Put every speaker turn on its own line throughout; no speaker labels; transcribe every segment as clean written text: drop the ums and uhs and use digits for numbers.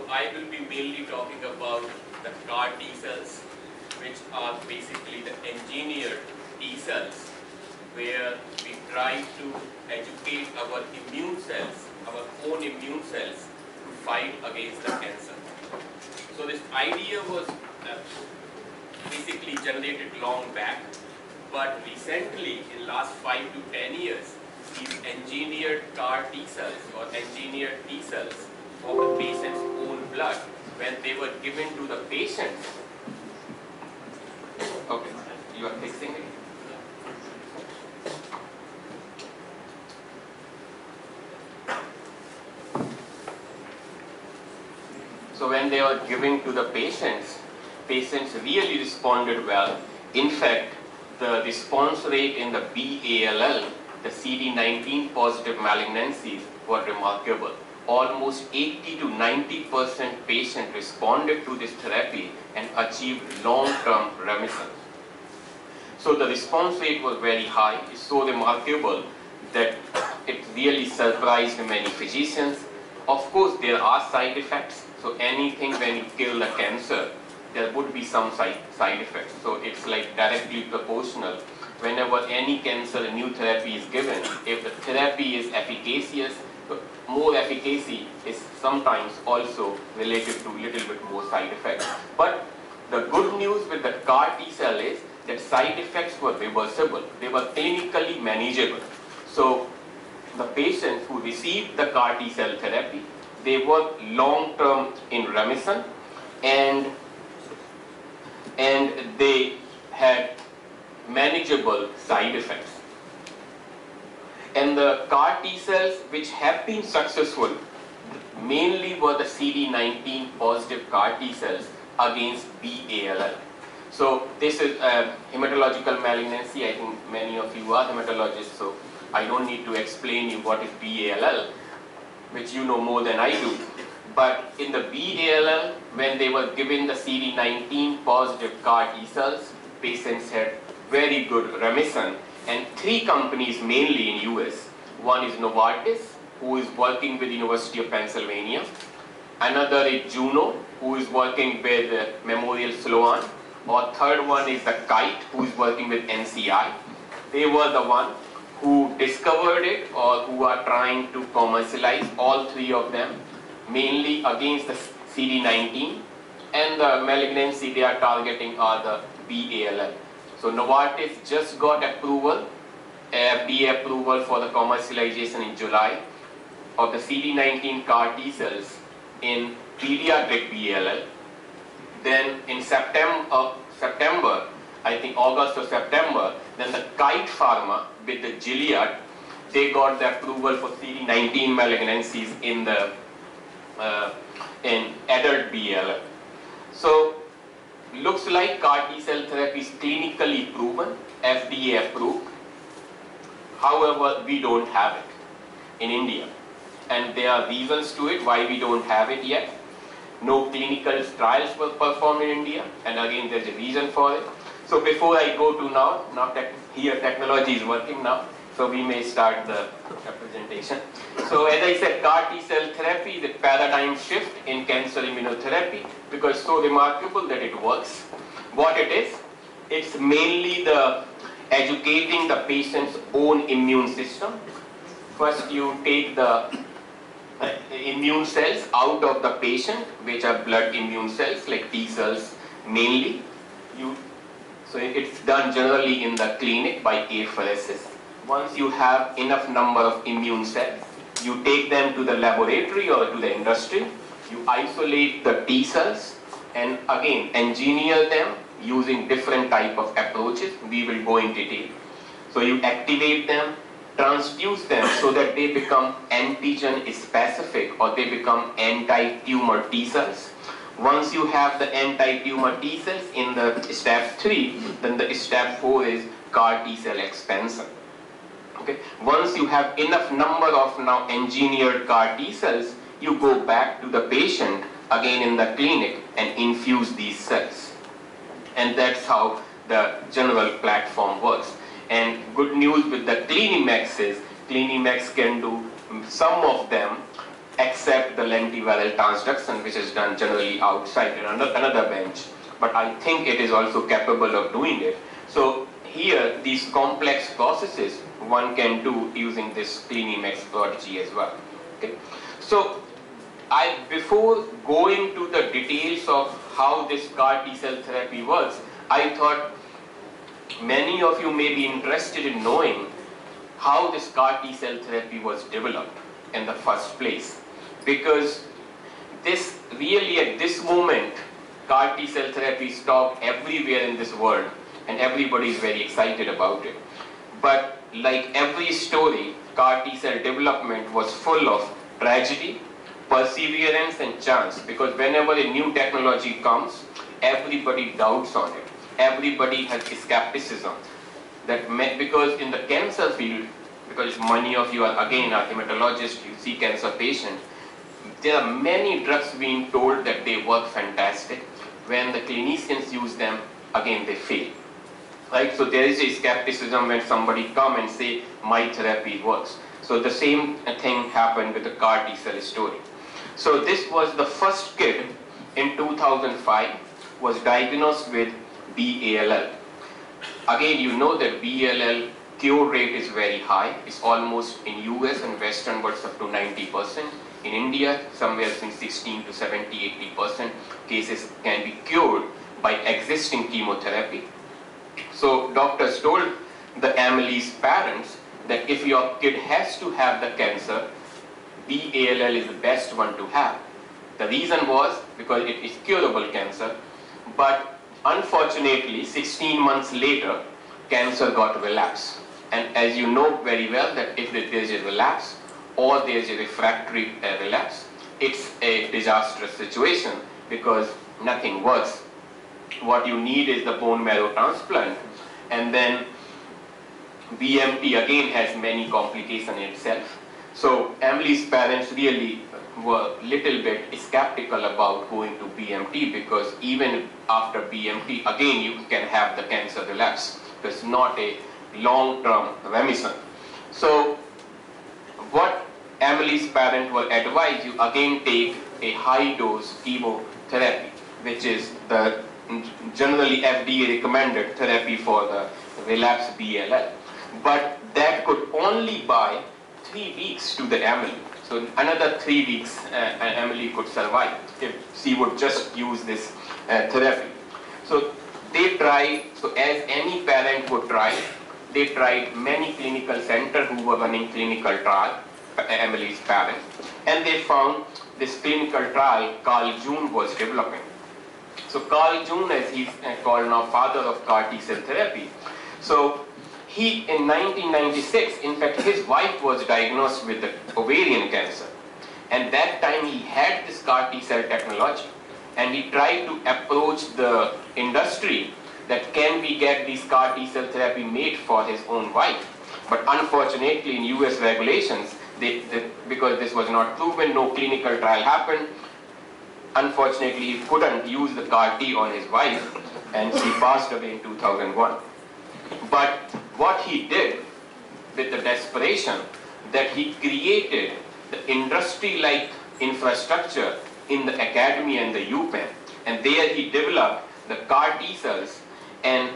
I will be mainly talking about the CAR T cells, which are basically the engineered T cells, where we try to educate our immune cells, our own immune cells, to fight against the cancer. So this idea was basically generated long back, but recently, in last 5 to 10 years, these engineered CAR T cells or engineered T cells from the patient's own blood, when they were given to the patients. Okay, you are fixing it. So when they were given to the patients really responded well. In fact, the response rate in the BALL, the CD19 positive malignancies, were remarkable. Almost 80 to 90% patients responded to this therapy and achieved long-term remission. So the response rate was very high. It's so remarkable that it really surprised many physicians. Of course, there are side effects. So anything when you kill the cancer, there would be some side effects. So it's like directly proportional. Whenever any cancer new therapy is given, if the therapy is efficacious, more efficacy is sometimes also related to a little bit more side effects. But the good news with the CAR T cell is that side effects were reversible. They were clinically manageable. So the patients who received the CAR T cell therapy, they were long-term in remission, and they had manageable side effects. And the CAR T cells which have been successful mainly were the CD19 positive CAR T cells against BALL. So this is a hematological malignancy. I think many of you are hematologists, so I don't need to explain you what is BALL, which you know more than I do. But in the BALL, when they were given the CD19 positive CAR T cells, patients had very good remission. And 3 companies mainly in US. One is Novartis, who is working with the University of Pennsylvania. Another is Juno, who is working with Memorial Sloan. Or third one is the Kite, who is working with NCI. They were the one who discovered it or who are trying to commercialize, all 3 of them, mainly against the CD19, and the malignancy they are targeting are the BALL. So Novartis just got approval, FDA approval for the commercialization in July of the CD19 CAR T cells in pediatric BALL. Then in September, I think August or September, then the Kite Pharma with the Gilead, they got the approval for CD19 malignancies in the in adult BALL. So looks like CAR T cell therapy is clinically proven, FDA approved. However, we don't have it in India, and there are reasons to it why we don't have it yet. No clinical trials were performed in India, and again there's a reason for it. So before I go to now that here technology is working now, so we may start the presentation. So as I said, CAR T cell therapy is a paradigm shift in cancer immunotherapy because it's so remarkable that it works. What it is, it's mainly the educating the patient's own immune system. First you take the immune cells out of the patient, which are blood immune cells like T cells mainly. So it's done generally in the clinic by apheresis. Once you have enough number of immune cells, you take them to the laboratory or to the industry, you isolate the T cells and again engineer them using different type of approaches. We will go in detail. So you activate them, transfuse them so that they become antigen specific or they become anti-tumor T cells. Once you have the anti-tumor T cells in the step 3, then the step 4 is CAR T cell expansion. Okay. Once you have enough number of now engineered CAR T cells, you go back to the patient again in the clinic and infuse these cells. And that's how the general platform works. And good news with the CliniMACS is CliniMACS can do some of them, except the lentiviral transduction, which is done generally outside in another bench, but I think it is also capable of doing it. So here, these complex processes one can do using this CliniMACS Prodigy as well. Okay? So before going to the details of how this CAR T-cell therapy works, I thought many of you may be interested in knowing how this CAR T-cell therapy was developed in the first place. Because this really, at this moment, CAR T-cell therapy is talked everywhere in this world, and everybody is very excited about it. But like every story, CAR T-cell development was full of tragedy, perseverance, and chance. Because whenever a new technology comes, everybody doubts on it. Everybody has skepticism. Because in the cancer field, because many of you are again are hematologists, you see cancer patients, there are many drugs being told that they work fantastic. When the clinicians use them, again they fail. Right? So there is a skepticism when somebody come and say, my therapy works. So the same thing happened with the CAR T-cell story. So this was the first kid in 2005 was diagnosed with B-ALL. Again, you know that B-ALL cure rate is very high. It's almost in US and Western world up to 90%. In India, somewhere between 16 to 70, 80% cases can be cured by existing chemotherapy. So doctors told the Emily's parents that if your kid has to have the cancer, B-ALL is the best one to have. The reason was because it is curable cancer, but unfortunately 16 months later, cancer got relapse. And as you know very well that if there is a relapse or there is a refractory relapse, it's a disastrous situation because nothing works. What you need is the bone marrow transplant, and then BMT again has many complications in itself. So Emily's parents really were a little bit skeptical about going to BMT because even after BMT, again you can have the cancer relapse. It's not a long-term remission. So what Emily's parents were advised, you again take a high-dose chemotherapy, which is the generally FDA recommended therapy for the relapsed BLL. But that could only buy 3 weeks to the Emily. So another 3 weeks Emily could survive if she would just use this therapy. So they tried, so as any parent would try, they tried many clinical centers who were running clinical trial, Emily's parents, and they found this clinical trial Carl June was developing. So Carl June, as he's called now father of CAR T-cell therapy, so he in 1996, in fact his wife was diagnosed with the ovarian cancer, and that time he had this CAR T-cell technology, and he tried to approach the industry that can we get this CAR T-cell therapy made for his own wife. But unfortunately in US regulations, because this was not proven, no clinical trial happened, unfortunately he couldn't use the CAR T on his wife, and she passed away in 2001. But what he did with the desperation, that he created the industry-like infrastructure in the academy and the UPenn, and there he developed the CAR T cells and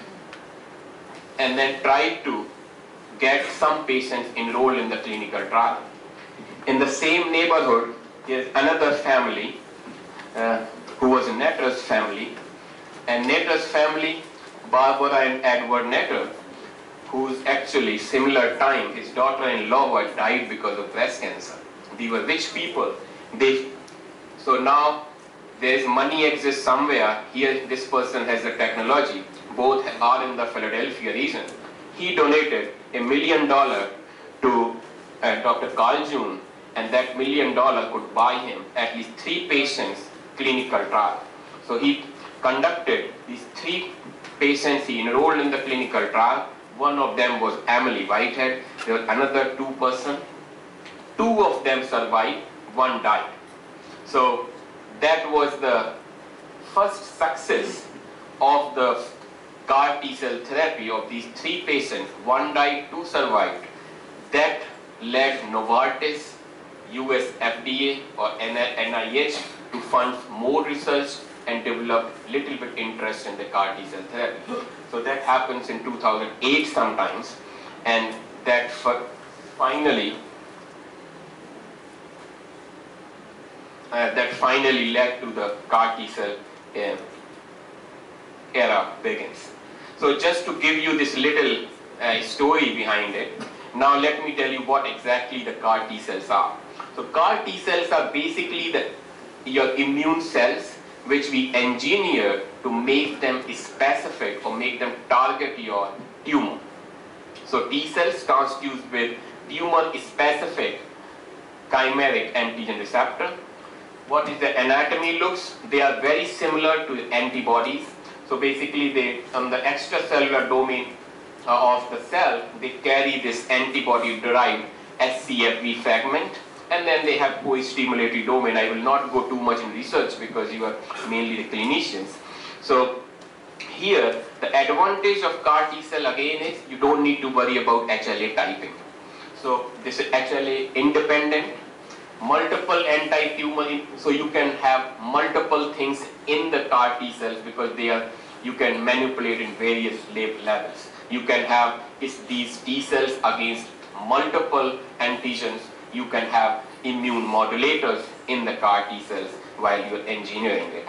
then tried to get some patients enrolled in the clinical trial. In the same neighborhood, there's another family who was Netter's family, and Netter's family, Barbara and Edward Netter, who's actually similar time, his daughter-in-law died because of breast cancer. They were rich people. So now there's money exists somewhere. Here this person has the technology. Both are in the Philadelphia region. He donated $1 million to Dr. Carl June, and that $1 million could buy him at least 3 patients clinical trial. So he conducted these 3 patients, he enrolled in the clinical trial. One of them was Emily Whitehead. There was another 2 persons. 2 of them survived, 1 died. So that was the first success of the CAR T-cell therapy of these 3 patients. 1 died, 2 survived. That led Novartis, US FDA or NIH to fund more research and develop little bit interest in the CAR T-cell therapy. So that happens in 2008 sometimes, and that finally led to the CAR T-cell era begins. So just to give you this little story behind it, now let me tell you what exactly the CAR T-cells are. So CAR T-cells are basically your immune cells which we engineer to make them specific or make them target your tumor. So T-cells transduced with tumor-specific chimeric antigen receptor. What is the anatomy looks? They are very similar to antibodies. So basically they, on the extracellular domain of the cell, they carry this antibody-derived scFv fragment, and then they have co-stimulatory domain. I will not go too much in research because you are mainly the clinicians. So here, the advantage of CAR T-cell again is you don't need to worry about HLA typing. So this is HLA independent, multiple anti-tumor, so you can have multiple things in the CAR T-cells because you can manipulate in various levels. You can have these T-cells against multiple antigens. You can have immune modulators in the CAR T-cells while you're engineering it.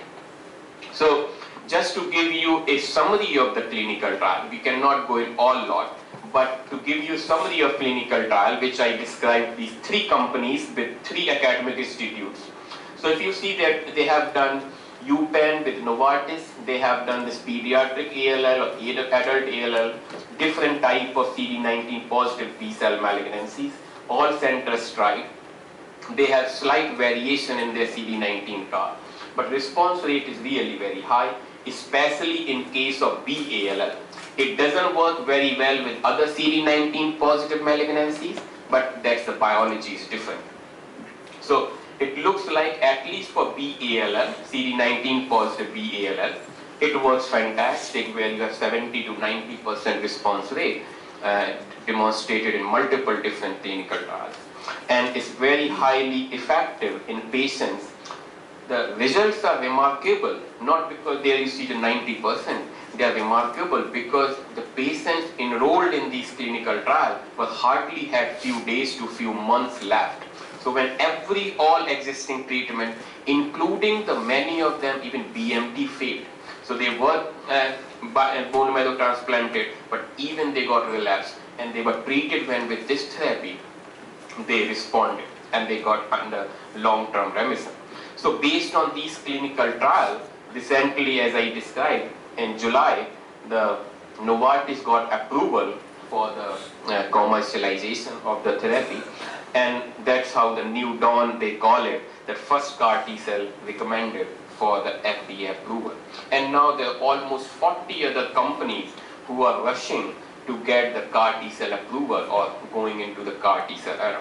So just to give you a summary of the clinical trial, we cannot go in all lot, but to give you a summary of clinical trial, which I described these 3 companies with 3 academic institutes. So if you see that they have done UPenn with Novartis, they have done this pediatric ALL or adult ALL, different type of CD19 positive B-cell malignancies, all centers tried. They have slight variation in their CD19 CAR, but response rate is really very high, especially in case of B-ALL. It doesn't work very well with other CD19 positive malignancies, but that's the biology is different. So it looks like at least for B-ALL, CD19 positive B-ALL, it works fantastic where you have 70 to 90% response rate demonstrated in multiple different clinical trials. And it's very highly effective in patients. The results are remarkable, not because they receive 90%, they are remarkable because the patients enrolled in these clinical trials were hardly had few days to few months left. So when all existing treatment, including the many of them, even BMT failed. So they were bone marrow transplanted, but even they got relapsed, and they were treated when with this therapy, they responded and they got under long-term remission. So based on these clinical trials, recently as I described, in July, the Novartis got approval for the commercialization of the therapy, and that's how the new dawn, they call it, the first CAR T-cell recommended for the FDA approval. And now there are almost 40 other companies who are rushing to get the CAR T-cell approval or going into the CAR T-cell era.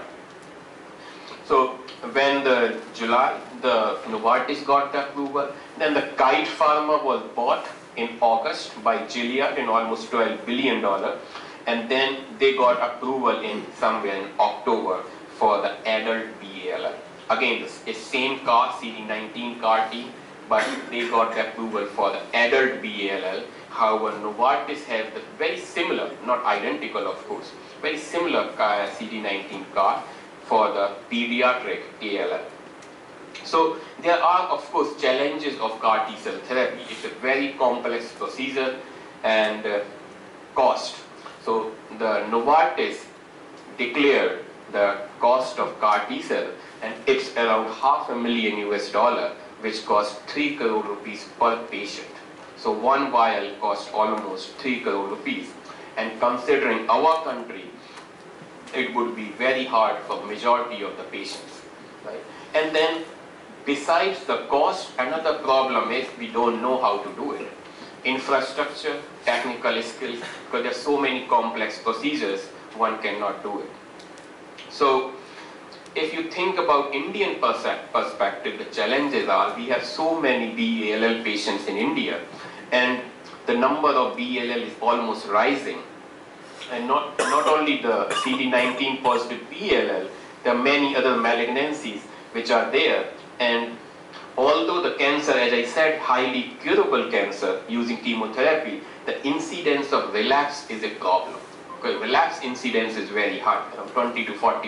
So when the July, the Novartis got the approval, then the Kite Pharma was bought in August by Gilead in almost $12 billion, and then they got approval in somewhere in October for the adult B-ALL. Again, it's same CAR, CD19 CAR T, but they got the approval for the adult B-ALL. However, Novartis has the very similar, not identical of course, very similar CD19 CAR for the pediatric ALL. So there are of course challenges of CAR T-cell therapy. It's a very complex procedure and cost. So the Novartis declared the cost of CAR T-cell, and it's around $500,000 US, which costs 3 crore rupees per patient. So one vial costs almost 3 crore rupees. And considering our country, it would be very hard for majority of the patients, right? And then besides the cost, another problem is we don't know how to do it. Infrastructure, technical skills, because there are so many complex procedures, one cannot do it. So if you think about Indian perspective, the challenges are we have so many B-ALL patients in India, and the number of B-ALL is almost rising. And not only the CD19 positive B-ALL, There are many other malignancies which are there, and although the cancer, as I said, highly curable cancer using chemotherapy, the incidence of relapse is a problem. Because relapse incidence is very high, around 20 to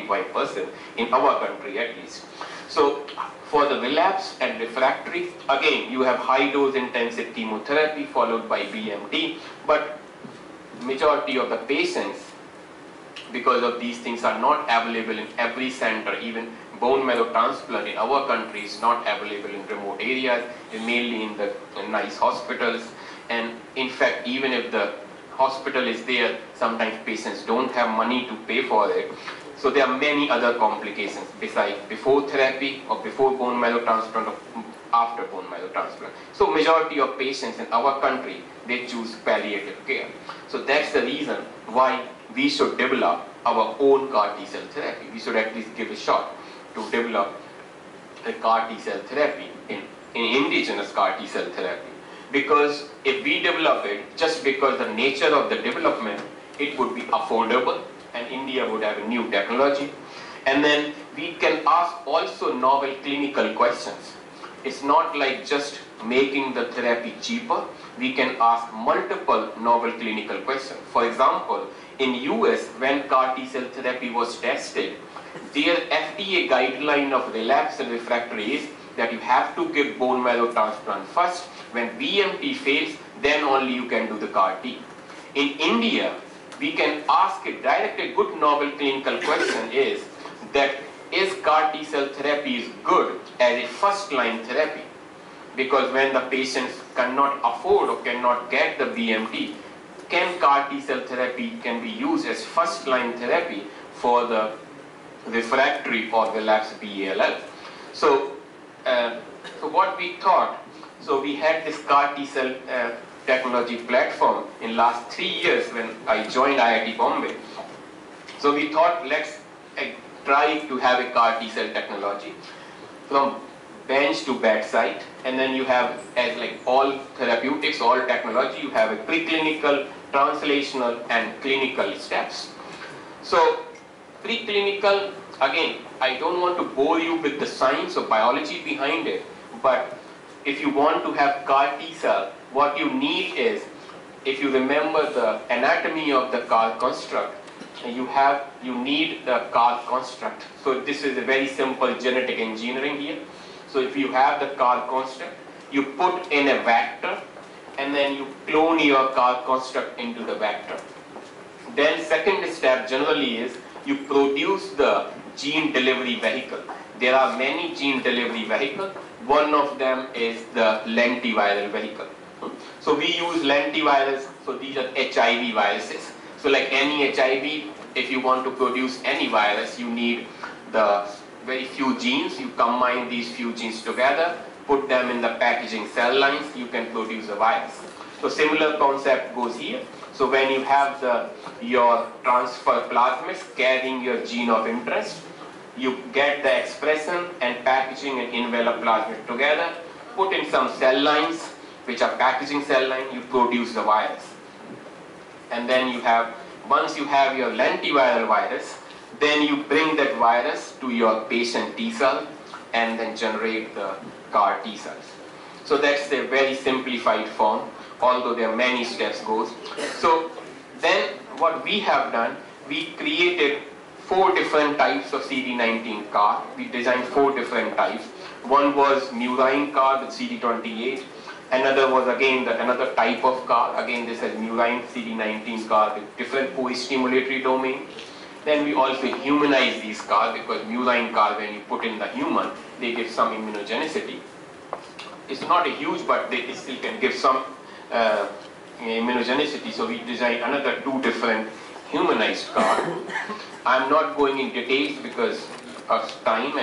45% in our country at least. So for the relapse and refractory, again, you have high dose intensive chemotherapy followed by BMT, but majority of the patients, because of these things, are not available in every center. Even bone marrow transplant in our country is not available in remote areas, mainly in the nice hospitals. And in fact, even if the hospital is there, sometimes patients don't have money to pay for it. So there are many other complications besides before therapy or before bone marrow transplant or after bone marrow transplant. So majority of patients in our country, they choose palliative care. So that's the reason why we should develop our own CAR T cell therapy. We should at least give a shot to develop a CAR T cell therapy in indigenous CAR T cell therapy. Because if we develop it, just because the nature of the development, it would be affordable, and India would have a new technology. And then we can ask also novel clinical questions. It's not like just making the therapy cheaper. We can ask multiple novel clinical questions. For example, in US, when CAR T cell therapy was tested, their FDA guideline of relapse and refractory is that you have to give bone marrow transplant first. When BMT fails, then only you can do the CAR T. In India, we can ask a good novel clinical question is that is CAR T cell therapy is good as a first-line therapy? Because when the patients cannot afford or cannot get the BMT, can CAR T cell therapy can be used as first-line therapy for the refractory or relapsed BALL? So what we thought, so we had this CAR T cell technology platform in last 3 years when I joined IIT Bombay. So we thought, let's try to have a CAR T cell technology from bench to bedside, and then you have, as like all therapeutics, all technology, you have a preclinical, translational, and clinical steps. So preclinical, again, I don't want to bore you with the science or biology behind it, but if you want to have CAR T cell, what you need is, if you remember the anatomy of the CAR construct, you need the CAR construct. So this is a very simple genetic engineering here. So if you have the CAR construct, you put in a vector, and then you clone your CAR construct into the vector. Then second step generally is you produce the gene delivery vehicle. There are many gene delivery vehicles. One of them is the lentiviral vehicle. So we use lentivirus, so these are HIV viruses. So like any HIV, if you want to produce any virus, you need the very few genes. You combine these few genes together, put them in the packaging cell lines, you can produce a virus. So similar concept goes here. So when you have your transfer plasmids carrying your gene of interest, you get the expression and packaging and envelope plasmid together, put in some cell lines, which are packaging cell line, you produce the virus. And then you have, once you have your lentiviral virus, then you bring that virus to your patient T cell and then generate the CAR T cells. So that's the very simplified form, although there are many steps goes. So then what we have done, we created 4 different types of CD19 CAR. We designed 4 different types. One was murine CAR with CD28. Another was again another type of CAR. Again, this is murine CD19 CAR with different co-stimulatory domain. Then we also humanize these CAR, because murine CAR, when you put in the human, they give some immunogenicity. It's not a huge, but they still can give some immunogenicity. So we designed another 2 different humanized CAR. I'm not going in details because of time,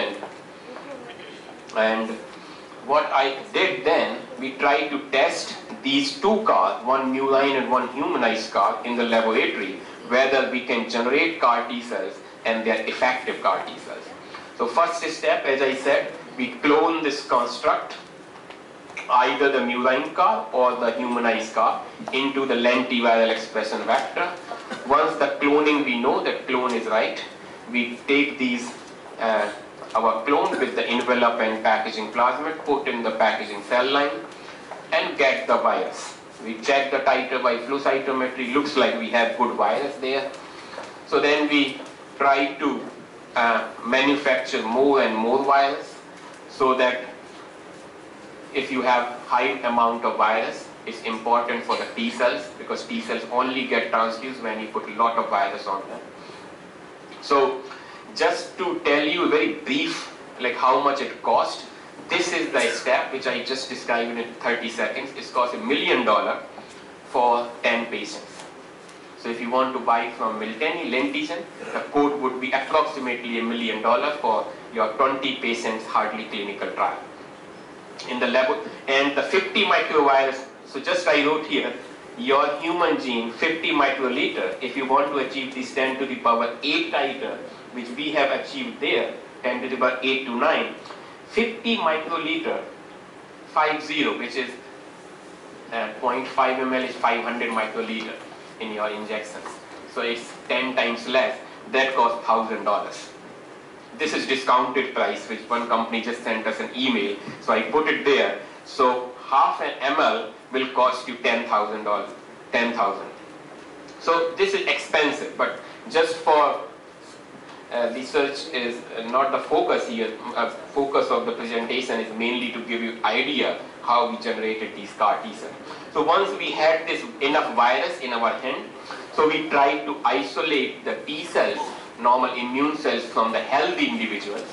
and what I did then, we tried to test these 2 CARs, one murine and one humanized CAR, in the laboratory, whether we can generate CAR T cells and they're effective CAR T cells. So first step, as I said, we clone this construct, either the murine CAR or the humanized CAR, into the lentiviral expression vector. Once the cloning, we know that clone is right, we take these our clone with the envelope and packaging plasmid, put in the packaging cell line, and get the virus. We check the titer by flow cytometry, looks like we have good virus there. So then we try to manufacture more and more virus, so that if you have high amount of virus, it's important for the T cells, because T cells only get transduced when you put a lot of virus on them. So just to tell you very brief, like how much it cost, this is the step which I just described in 30 seconds. It costs $1 million for 10 patients. So if you want to buy from Miltenyi, Lentigen, the quote would be approximately $1 million for your 20 patients hardly clinical trial. In the lab, and the 50 microvirus, so just I wrote here, your human gene 50 microliter, if you want to achieve this 10 to the power 8 titer, which we have achieved there, 10 to the power 8 to 9, 50 microliter, 50, which is 0.5 ml is 500 microliter in your injections. So it's 10 times less. That costs $1,000. This is discounted price, which one company just sent us an email. So I put it there. So half an ml will cost you $10,000. 10,000. So this is expensive, but just for research is not the focus here. Focus of the presentation is mainly to give you idea how we generated these CAR T cells. So once we had this enough virus in our hand, so we tried to isolate the T cells, normal immune cells, from the healthy individuals,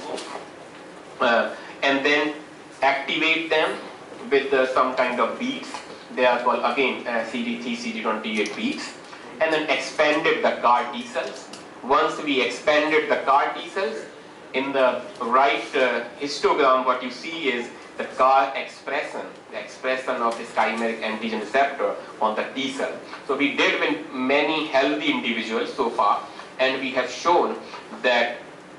and then activate them with some kind of beads. They are called again CD3, CD28 beads, and then expanded the CAR T cells. Once we expanded the CAR T cells, in the right histogram, what you see is the CAR expression, the expression of this chimeric antigen receptor on the T cell. So we did with many healthy individuals so far, and we have shown that.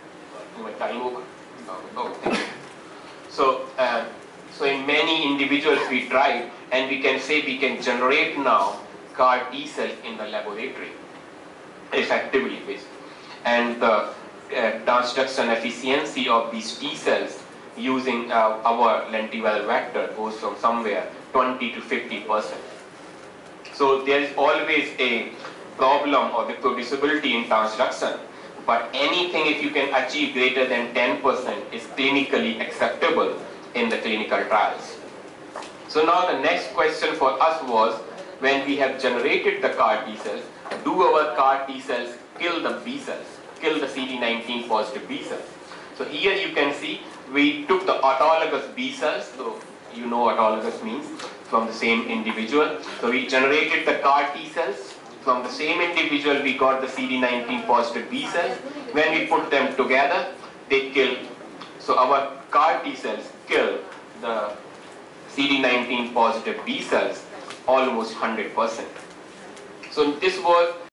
So in many individuals we tried, and we can say we can generate now CAR T cells in the laboratory effectively, and the transduction efficiency of these T cells using our lentiviral vector goes from somewhere 20 to 50%. So there is always a problem of reproducibility in transduction, but anything if you can achieve greater than 10% is clinically acceptable in the clinical trials. So now the next question for us was, when we have generated the CAR T cells, do our CAR T cells kill the B cells, kill the CD19 positive B cells? So here you can see we took the autologous B cells, so you know what autologous means, from the same individual. So we generated the CAR T cells. From the same individual we got the CD19 positive B cells. When we put them together, they kill. So our CAR T cells kill the CD19 positive B cells almost 100%. So this was